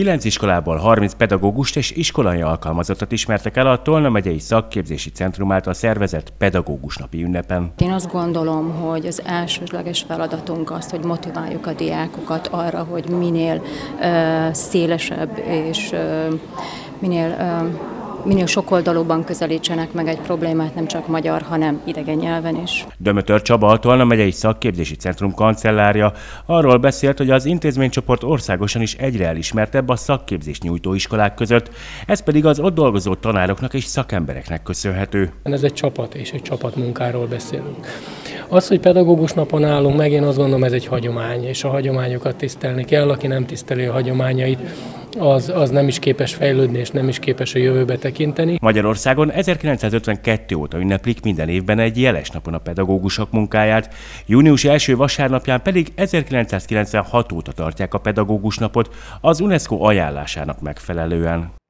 9 iskolából 30 pedagógust és iskolai alkalmazottat ismertek el a Tolna megyei szakképzési centrum által szervezett pedagógusnapi ünnepen. Én azt gondolom, hogy az elsődleges feladatunk az, hogy motiváljuk a diákokat arra, hogy minél szélesebb és minél sokoldalúbban közelítsenek meg egy problémát, nem csak magyar, hanem idegen nyelven is. Dömötör Csaba, a Tolna megyei szakképzési centrum kancellárja arról beszélt, hogy az intézménycsoport országosan is egyre elismertebb a szakképzést nyújtó iskolák között, ez pedig az ott dolgozó tanároknak és szakembereknek köszönhető. Ez egy csapat, és egy csapatmunkáról beszélünk. Az, hogy pedagógus napon állunk meg, én azt gondolom, ez egy hagyomány, és a hagyományokat tisztelni kell. Aki nem tiszteli a hagyományait, az nem is képes fejlődni, és nem is képes a jövőbe tekinteni. Magyarországon 1952 óta ünneplik minden évben egy jeles napon a pedagógusok munkáját, június első vasárnapján pedig 1996 óta tartják a pedagógus napot az UNESCO ajánlásának megfelelően.